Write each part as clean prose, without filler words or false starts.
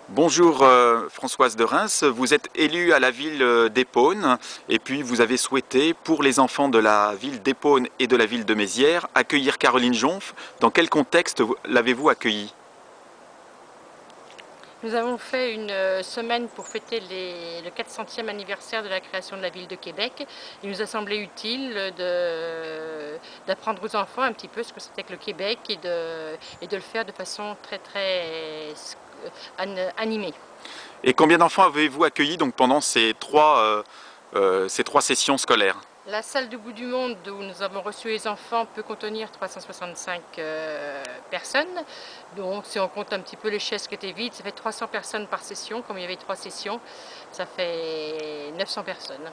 Bonjour Françoise de Reims, vous êtes élue à la ville d'Épône et puis vous avez souhaité, pour les enfants de la ville d'Épône et de la ville de Mézières, accueillir Caroline Jonf. Dans quel contexte l'avez-vous accueillie? Nous avons fait une semaine pour fêter le 400e anniversaire de la création de la ville de Québec. Il nous a semblé utile d'apprendre aux enfants un petit peu ce que c'était que le Québec et de le faire de façon très animée. Et combien d'enfants avez-vous accueillis donc pendant ces trois sessions scolaires? La salle du bout du monde où nous avons reçu les enfants peut contenir 365 personnes. Donc si on compte un petit peu les chaises qui étaient vides, ça fait 300 personnes par session. Comme il y avait 3 sessions, ça fait 900 personnes.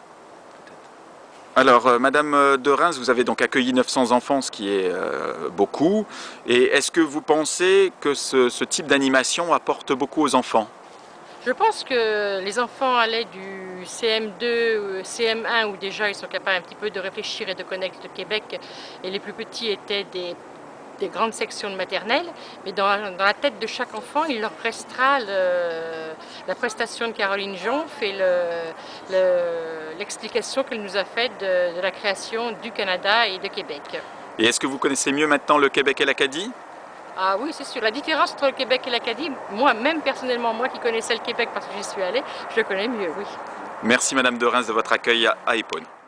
Alors Madame de Reims, vous avez donc accueilli 900 enfants, ce qui est beaucoup. Et est-ce que vous pensez que ce type d'animation apporte beaucoup aux enfants? Je pense que les enfants allaient du CM2, CM1 où déjà ils sont capables un petit peu de réfléchir et de connaître le Québec, et les plus petits étaient des grandes sections de maternelle, mais dans la tête de chaque enfant, il leur restera la prestation de Caroline Jonf et l'explication qu'elle nous a faite de la création du Canada et de Québec. Et est-ce que vous connaissez mieux maintenant le Québec et l'Acadie? Ah oui, c'est sûr. La différence entre le Québec et l'Acadie, moi, même personnellement, moi qui connaissais le Québec parce que j'y suis allée, je le connais mieux, oui. Merci Madame de Reims de votre accueil à Épône.